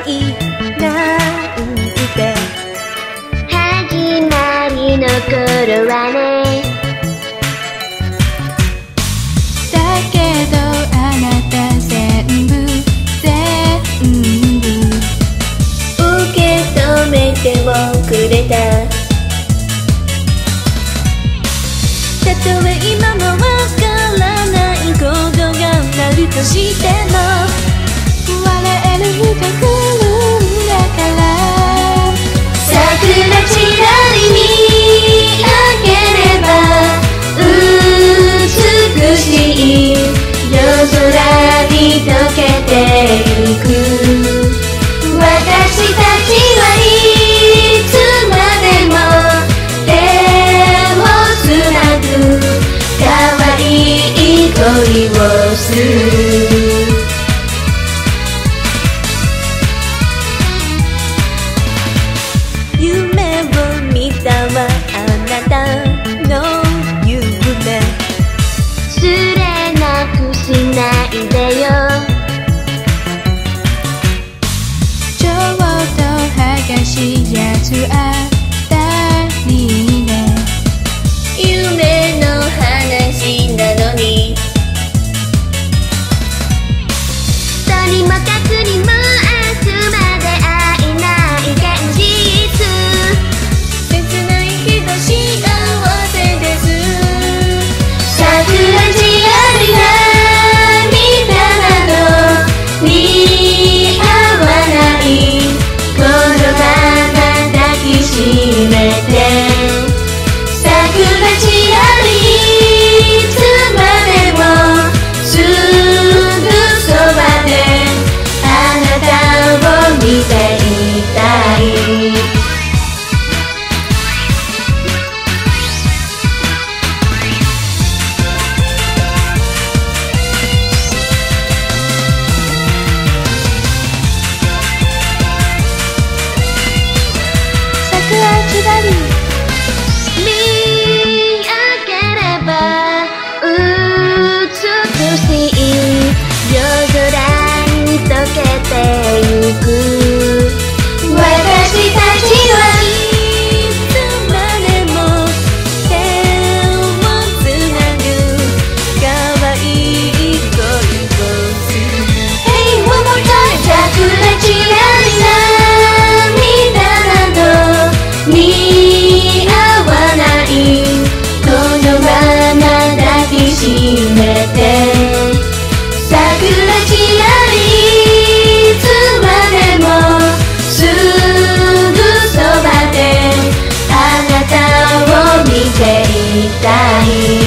ないなんて始まりの頃はね。 だけどあなた全部受け止めてもくれた。 たとえ今もわからないことがあるとしても笑える日が来るんだから。 桜ちらり見上げれば美しい夜空に溶けてゆく。私たちはいつまでも手をつなぐ可愛い恋をする。 夢を見たわあなたの夢失礼なくしないでよ。 ちょうど剥がしやつあたりで夢の話なのにとにもかくにもあくまで愛ない現実。 切ないけど幸せです。 桜地あり涙など似合わない。このまま抱きしめて。桜地ありいつまでもすぐそばであなたを見ていたい。 桜ちらり見上げれば美しい夜空に溶けてゆく。私たちはいつまでも手をつなぐ可愛い恋をする。 Hey, one more time! 桜地あり涙など似合わない。このまま抱きしめて。桜地ありいつまでもすぐそばであなたを見ていたい。